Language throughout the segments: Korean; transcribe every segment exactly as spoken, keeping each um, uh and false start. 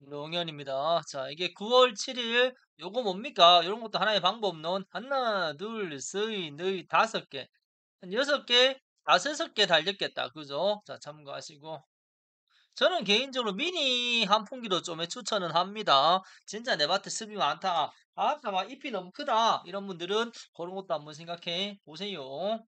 노영현입니다. 자, 이게 구월 칠일 요거 뭡니까? 요런 것도 하나의 방법론. 하나, 둘, 셋, 넷, 다섯 개. 한 여섯 개, 다섯섯 개 달렸겠다. 그죠? 자, 참고하시고. 저는 개인적으로 미니 환풍기도 좀 추천은 합니다. 진짜 내 밭에 습이 많다. 아, 막 잎이 너무 크다. 이런 분들은 그런 것도 한번 생각해 보세요.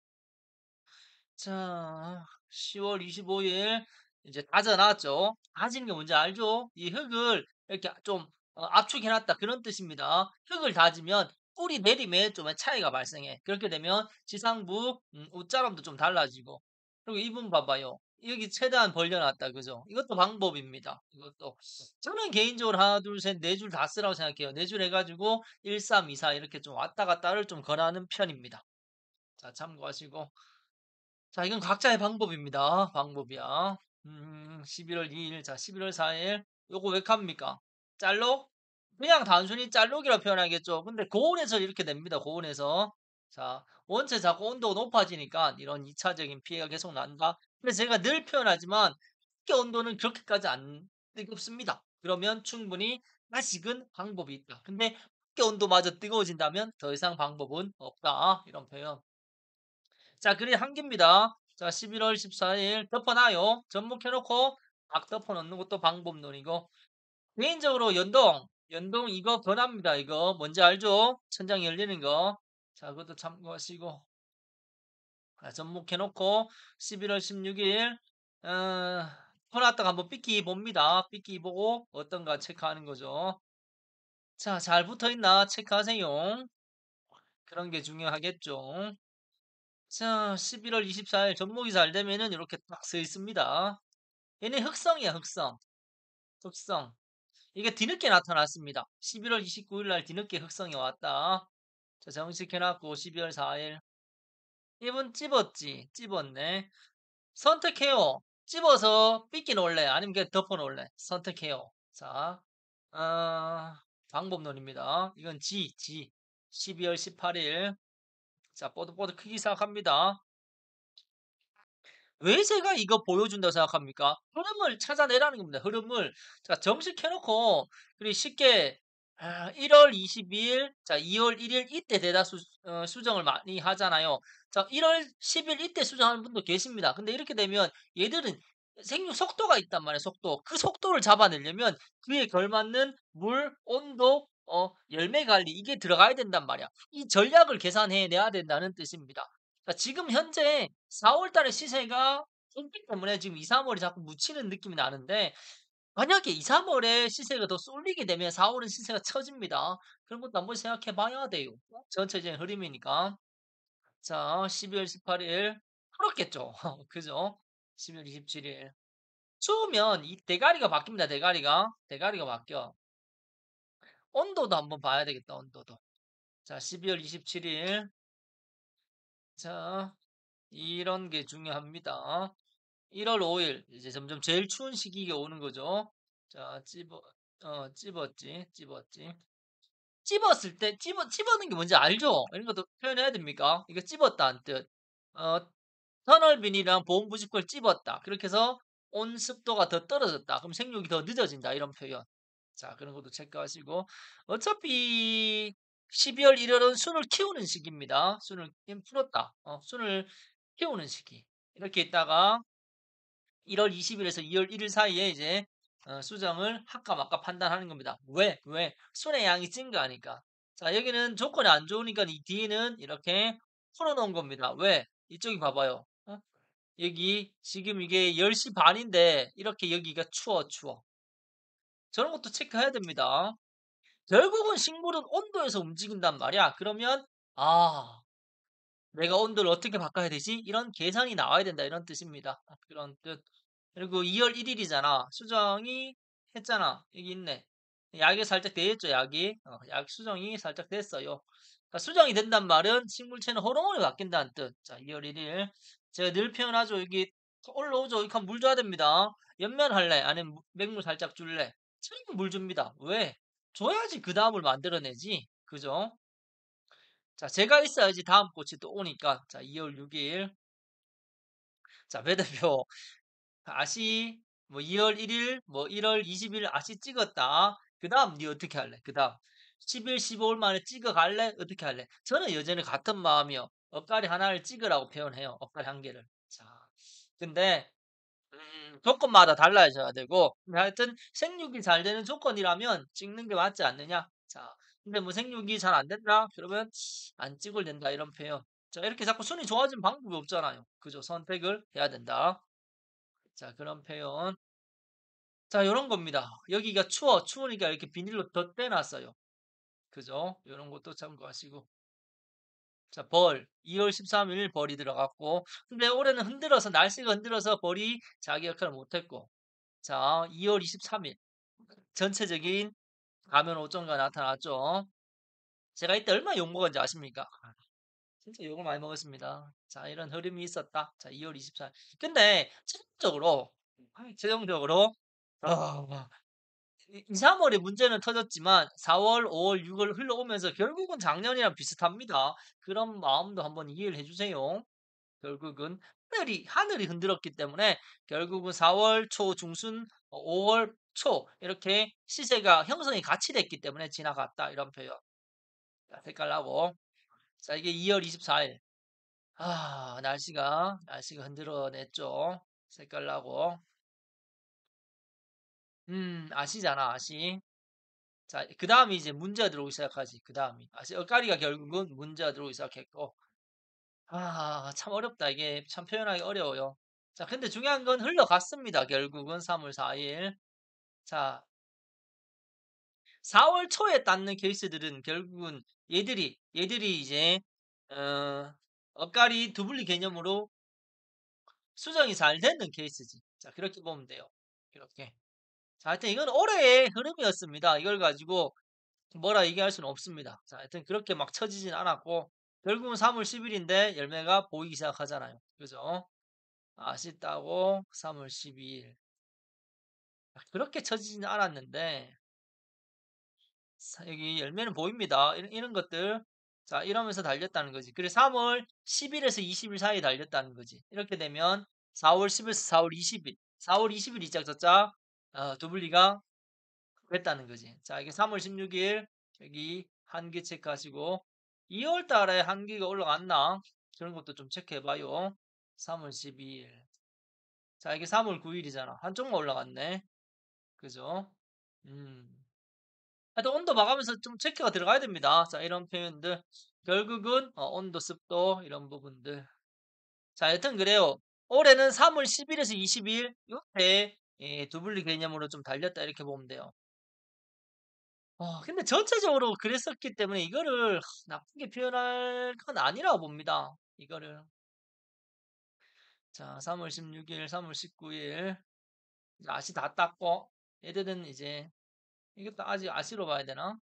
자, 시월 이십오일 이제 다져놨죠. 다진 게 뭔지 알죠? 이 흙을 이렇게 좀 어, 압축해놨다 그런 뜻입니다. 흙을 다지면 뿌리 내림에 좀 차이가 발생해. 그렇게 되면 지상부 음, 옷자람도 좀 달라지고. 그리고 이분 봐봐요. 여기 최대한 벌려놨다, 그죠? 이것도 방법입니다. 이것도 저는 개인적으로 하나, 둘, 셋, 네 줄 다 쓰라고 생각해요. 네 줄 해가지고 일, 삼, 이, 사 이렇게 좀 왔다 갔다를 좀 권하는 편입니다. 자, 참고하시고. 자, 이건 각자의 방법입니다. 방법이야. 음, 십일월 이일, 자, 십일월 사일. 요거 왜 캅니까? 짤록? 그냥 단순히 짤록이라 표현하겠죠. 근데 고온에서 이렇게 됩니다. 고온에서. 자, 원체 자꾸 온도가 높아지니까 이런 이 차적인 피해가 계속 난다. 근데 제가 늘 표현하지만 밖에 온도는 그렇게까지 안 뜨겁습니다. 그러면 충분히 아직은 방법이 있다. 근데 밖에 온도마저 뜨거워진다면 더 이상 방법은 없다. 이런 표현. 자, 글이 한 개입니다. 자, 십일월 십사일 덮어놔요. 접목해놓고 막 덮어놓는 것도 방법론이고. 개인적으로 연동, 연동 이거 권합니다. 이거 뭔지 알죠? 천장 열리는 거. 자, 그것도 참고하시고. 자, 접목해놓고 십일월 십육일 어, 퍼놨다가 한번 삐끼 봅니다. 삐끼 보고 어떤가 체크하는 거죠. 자, 잘 붙어있나 체크하세요. 그런 게 중요하겠죠. 자, 십일월 이십사일 접목이 잘 되면은 이렇게 딱 서 있습니다. 얘네 흑성이야, 흑성. 흑성. 이게 뒤늦게 나타났습니다. 십일월 이십구일 날 뒤늦게 흑성이 왔다. 자, 정식해놨고, 십이월 사일. 이분 찝었지? 찝었네. 선택해요. 찝어서 삐끼 놓을래? 아니면 그냥 덮어 놓을래? 선택해요. 자, 어, 방법론입니다. 이건 G, G. 십이월 십팔일. 자, 뽀득뽀득 크기 시작합니다. 왜 제가 이거 보여준다고 생각합니까? 흐름을 찾아내라는 겁니다. 흐름을. 자, 정식해놓고, 그리고 쉽게, 아, 일월 이십이일, 자, 이월 일일 이때 대다수 어, 수정을 많이 하잖아요. 자, 일월 십일 이때 수정하는 분도 계십니다. 근데 이렇게 되면 얘들은 생육 속도가 있단 말이에요. 속도. 그 속도를 잡아내려면 그에 걸맞는 물, 온도, 어, 열매 관리 이게 들어가야 된단 말이야. 이 전략을 계산해 내야 된다는 뜻입니다. 자, 지금 현재 사월 달에 시세가 쏠기 때문에 지금 이, 삼월이 자꾸 묻히는 느낌이 나는데 만약에 이, 삼월에 시세가 더 쏠리게 되면 사월은 시세가 처집니다. 그런 것도 한번 생각해 봐야 돼요. 전체적인 흐름이니까. 자, 십이월 십팔일 그렇겠죠. 그죠? 십이월 이십칠일 추우면 이 대가리가 바뀝니다. 대가리가. 대가리가 바뀌어. 온도도 한번 봐야 되겠다. 온도도. 자, 십이월 이십칠일 자, 이런 게 중요합니다. 일월 오일 이제 점점 제일 추운 시기가 오는 거죠. 자, 찝어 어, 찝었지, 찝었지. 찝었을 때 찝어 찝었는 게 뭔지 알죠? 이런 것도 표현해야 됩니까? 이거 찝었다는 뜻. 어, 터널 비닐이랑 보온 부직구를 찝었다. 그렇게 해서 온습도가 더 떨어졌다. 그럼 생육이 더 늦어진다. 이런 표현. 자, 그런 것도 체크하시고 어차피 십이월 일월은 순을 키우는 시기입니다. 순을 풀었다. 어, 순을 키우는 시기. 이렇게 있다가 일월 이십일에서 이월 일일 사이에 이제 어, 수정을 할까 말까 판단하는 겁니다. 왜? 왜? 순의 양이 증가하니까. 자, 여기는 조건이 안 좋으니까 이 뒤에는 이렇게 풀어놓은 겁니다. 왜? 이쪽이 봐봐요. 어? 여기 지금 이게 열 시 반인데 이렇게 여기가 추워 추워. 저런 것도 체크해야 됩니다. 결국은 식물은 온도에서 움직인단 말이야. 그러면 아, 내가 온도를 어떻게 바꿔야 되지? 이런 계산이 나와야 된다. 이런 뜻입니다. 그런 뜻. 그리고 이월 일일이잖아. 수정이 했잖아. 여기 있네. 약이 살짝 되겠죠, 약이. 어, 약 수정이 살짝 됐어요. 그러니까 수정이 된단 말은 식물체는 호르몬이 바뀐다는 뜻. 자, 이월 일일. 제가 늘 표현하죠. 여기 올라오죠. 여기 물 줘야 됩니다. 연면할래? 아니면 무- 맹물 살짝 줄래? 처음에 물 줍니다. 왜? 줘야지 그 다음을 만들어내지. 그죠? 자, 제가 있어야지 다음 꽃이 또 오니까. 자, 이월 육일. 자, 배 대표. 아시 뭐 이월 일일, 뭐 일월 이십일 아시 찍었다. 그다음 니 어떻게 할래? 그다음 십일, 십오일 만에 찍어 갈래? 어떻게 할래? 저는 여전히 같은 마음이요. 억가리 하나를 찍으라고 표현해요. 억가리 한 개를. 자, 근데 음, 조건마다 달라져야 되고, 근데 하여튼 생육이 잘 되는 조건이라면 찍는 게 맞지 않느냐? 자, 근데 뭐 생육이 잘 안 된다? 그러면 안 찍어도 된다 이런 표현. 자, 이렇게 자꾸 순위 좋아지는 방법이 없잖아요. 그죠? 선택을 해야 된다. 자, 그런 표현. 자, 요런 겁니다. 여기가 추워. 추우니까 이렇게 비닐로 덧대놨어요. 그죠? 요런 것도 참고하시고. 자, 벌. 이월 십삼일 벌이 들어갔고. 근데 올해는 흔들어서, 날씨가 흔들어서 벌이 자기 역할을 못했고. 자, 이월 이십삼일. 전체적인 가면 오점가 나타났죠. 제가 이때 얼마나 욕먹었는지 아십니까? 아, 진짜 욕을 많이 먹었습니다. 자, 이런 흐름이 있었다. 자, 이월 이십사일. 근데, 최종적으로, 최종적으로, 아, 이, 삼월에 문제는 터졌지만 사월, 오월, 유월 흘러오면서 결국은 작년이랑 비슷합니다. 그런 마음도 한번 이해를 해주세요. 결국은 하늘이 하늘이 흔들었기 때문에 결국은 사월 초 중순, 어, 오월 초 이렇게 시세가 형성이 같이 됐기 때문에 지나갔다 이런 표현. 자, 색깔 나고. 자, 이게 이월 이십사일. 아, 날씨가 날씨가 흔들어냈죠. 색깔 나고. 음, 아시잖아, 아시. 자, 그 다음이 이제 문제가 들어오기 시작하지. 그 다음이. 아시, 엇가리가 결국은 문제가 들어오기 시작했고. 아, 참 어렵다. 이게 참 표현하기 어려워요. 자, 근데 중요한 건 흘러갔습니다. 결국은 삼월 사일. 자, 사월 초에 땄는 케이스들은 결국은 얘들이, 얘들이 이제, 어, 엇가리 두블리 개념으로 수정이 잘 되는 케이스지. 자, 그렇게 보면 돼요. 이렇게. 자, 하여튼 이건 올해의 흐름이었습니다. 이걸 가지고 뭐라 얘기할 수는 없습니다. 자, 하여튼 그렇게 막 처지진 않았고, 결국은 삼월 십일인데 열매가 보이기 시작하잖아요. 그죠? 아쉽다고 삼월 십이일. 그렇게 처지지는 않았는데, 사- 여기 열매는 보입니다. 이런, 이런 것들. 자, 이러면서 달렸다는 거지. 그래, 삼월 십일에서 이십일 사이에 달렸다는 거지. 이렇게 되면 사월 십일에서 사월 이십일. 사월 이십일 이짝 저짝, 어, 두블리가 됐다는 거지. 자, 이게 삼월 십육일, 여기 한기 체크하시고, 이월 달에 한기가 올라갔나? 그런 것도 좀 체크해봐요. 삼월 십이일. 자, 이게 삼월 구일이잖아. 한쪽만 올라갔네. 그죠? 음. 하여튼 온도 봐가면서 좀 체크가 들어가야 됩니다. 자, 이런 표현들. 결국은 어, 온도, 습도 이런 부분들. 자, 여튼 그래요. 올해는 삼월 십일에서 이십일 요때 예, 두블리 개념으로 좀 달렸다 이렇게 보면 돼요. 어, 근데 전체적으로 그랬었기 때문에 이거를 하, 나쁘게 표현할 건 아니라고 봅니다. 이거를. 자, 삼월 십육일, 삼월 십구일 아시 다 땄고 얘들은 이제 이것도 아직 아시로 봐야 되나?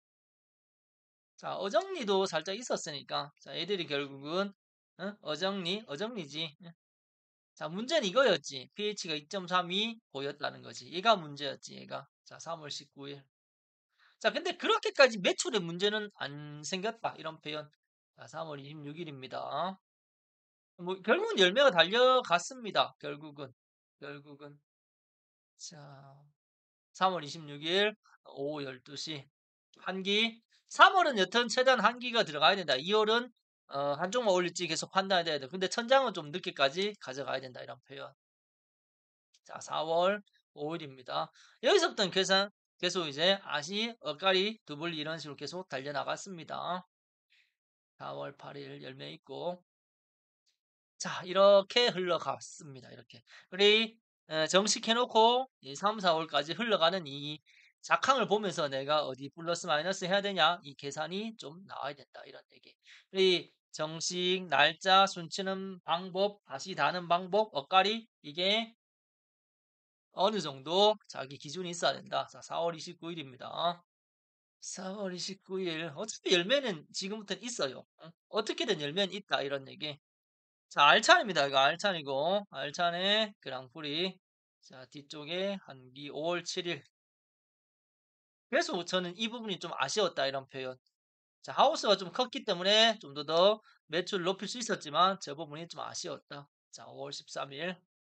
자, 어정리도 살짝 있었으니까. 자, 애들이 결국은, 어? 어정리, 어정리지. 예. 자, 문제는 이거였지. pH가 이 점 삼이 보였다는 거지. 얘가 문제였지, 얘가. 자, 삼월 십구일. 자, 근데 그렇게까지 매출에 문제는 안 생겼다. 이런 표현. 자, 삼월 이십육일입니다. 뭐, 결국은 열매가 달려갔습니다. 결국은. 결국은. 자, 삼월 이십육일, 오후 열두 시. 한기. 삼월은 여튼 최대한 한기가 들어가야 된다. 이월은 어, 한쪽만 올릴지 계속 판단해야 돼. 근데 천장은 좀 늦게까지 가져가야 된다. 이런 표현. 자, 사월 오일입니다. 여기서부터는 계산, 계속 이제 아시, 엇가리, 두블리 이런 식으로 계속 달려나갔습니다. 사월 팔일 열매 있고. 자, 이렇게 흘러갔습니다. 이렇게. 우리 어, 정식 해놓고 이 삼, 사월까지 흘러가는 이 작황을 보면서 내가 어디 플러스 마이너스 해야 되냐 이 계산이 좀 나와야 된다 이런 얘기. 우리 정식 날짜 순치는 방법 다시 다는 방법 엇가리 이게 어느 정도 자기 기준이 있어야 된다. 자, 사월 이십구일입니다. 사월 이십구일 어차피 열매는 지금부터는 있어요. 어? 어떻게든 열매는 있다 이런 얘기. 자, 알찬입니다. 이거 알찬이고, 알찬의 그랑프리. 자, 뒤쪽에 한기 오월 칠일. 그래서 저는 이 부분이 좀 아쉬웠다, 이런 표현. 자, 하우스가 좀 컸기 때문에 좀 더 더 매출을 높일 수 있었지만, 저 부분이 좀 아쉬웠다. 자, 오월 십삼일.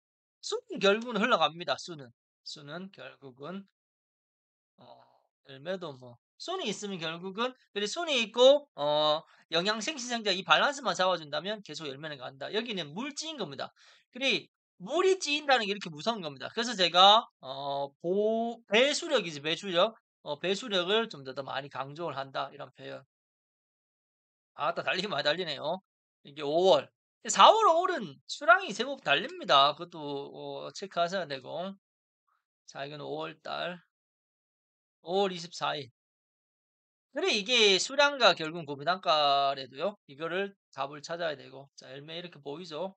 수는 결국은 흘러갑니다, 수는. 수는 결국은. 어 열매도 뭐 순이 있으면 결국은 그리고 순이 있고 어 영양 생시생자 이 밸런스만 잡아 준다면 계속 열매는 간다. 여기는 물 찌인 겁니다. 그리 물이 찌인다는 게 이렇게 무서운 겁니다. 그래서 제가 어 보 배수력이지 배수력. 어 배수력을 좀 더 더 많이 강조를 한다 이런 표현. 아따 달리긴 많이 달리네요. 이게 오월. 사월, 오월은 수량이 제법 달립니다. 그것도 어 체크하셔야 되고. 자 이건 오월 달. 오월 이십사 일. 그래 이게 수량과 결국은 고부단가래도요. 이거를 답을 찾아야 되고. 자 열매 이렇게 보이죠?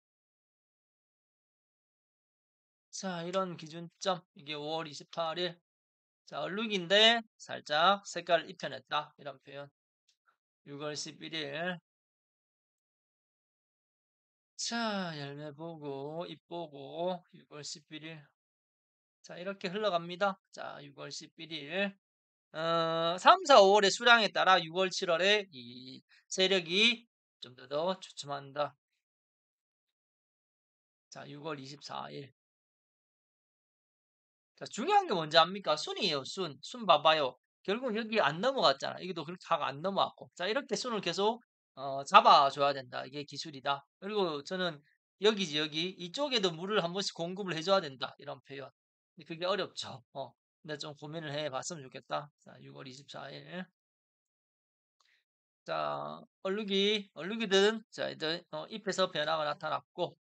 자 이런 기준점 이게 오월 이십팔 일. 자 얼룩인데 살짝 색깔을 입혀냈다 이런 표현. 유월 십일 일. 자 열매 보고 잎 보고 유월 십일 일. 자 이렇게 흘러갑니다. 자 유월 십일 일. 어 삼, 사, 오월의 수량에 따라 유월, 칠월에 이 세력이 좀 더 더 주춤한다. 자 유월 이십사 일. 자 중요한 게 뭔지 압니까? 순이에요, 순. 순 봐봐요. 결국 여기 안 넘어갔잖아. 여기도 그렇게 다가 안 넘어갔고. 자 이렇게 순을 계속 어 잡아 줘야 된다. 이게 기술이다. 그리고 저는 여기지 여기. 이쪽에도 물을 한 번씩 공급을 해 줘야 된다. 이런 표현. 근데 그게 어렵죠. 어. 근데 좀 고민을 해 봤으면 좋겠다. 자 유월 이십사 일. 자 얼룩이, 얼룩이든 자 이제 어 잎에서 변화가 나타났고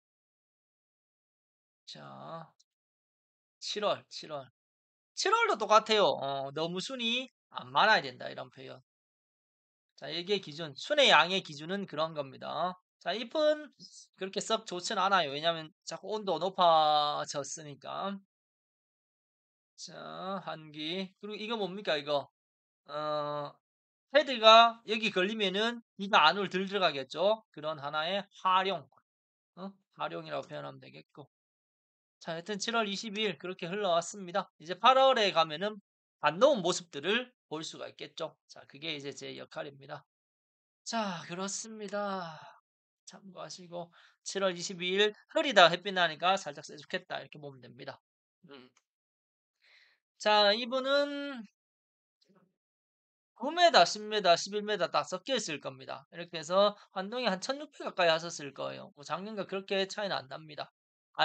자 칠월, 칠월. 칠월도 똑같아요. 어 너무 순이 안 많아야 된다 이런 표현. 자 이게 기준, 순의 양의 기준은 그런 겁니다. 자 잎은 그렇게 썩 좋진 않아요. 왜냐하면 자꾸 온도가 높아졌으니까. 자 한기. 그리고 이거 뭡니까 이거? 어 헤드가 여기 걸리면은 이가 안으로 덜 들어가겠죠. 그런 하나의 활용. 어 활용이라고 표현하면 되겠고. 자 하여튼 칠월 이십이 일 그렇게 흘러왔습니다. 이제 팔월에 가면은 안 넣은 모습들을 볼 수가 있겠죠. 자 그게 이제 제 역할입니다. 자 그렇습니다. 참고하시고 칠월 이십이 일 흐리다 햇빛 나니까 살짝 세죽했다 이렇게 보면 됩니다. 음. 자 이분은 구 미터, 십 미터, 십일 미터 딱 섞여 있을 겁니다. 이렇게 해서 환동이 한 천육백 가까이 하셨을 거예요. 뭐 작년과 그렇게 차이는 안 납니다.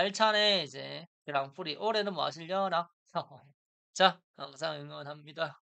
알차네 이제 그랑프리 올해는 뭐 하시려나? 자 항상 응원합니다.